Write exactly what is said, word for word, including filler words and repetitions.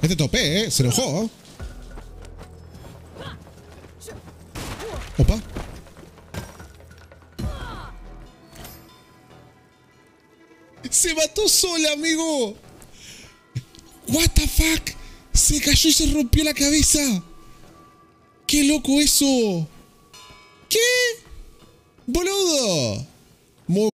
Este topé, ¿eh? Se enojó. Opa. Se mató sola, amigo. What the fuck. Se cayó y se rompió la cabeza. ¡Qué loco eso! ¿Qué? ¡Boludo! Muy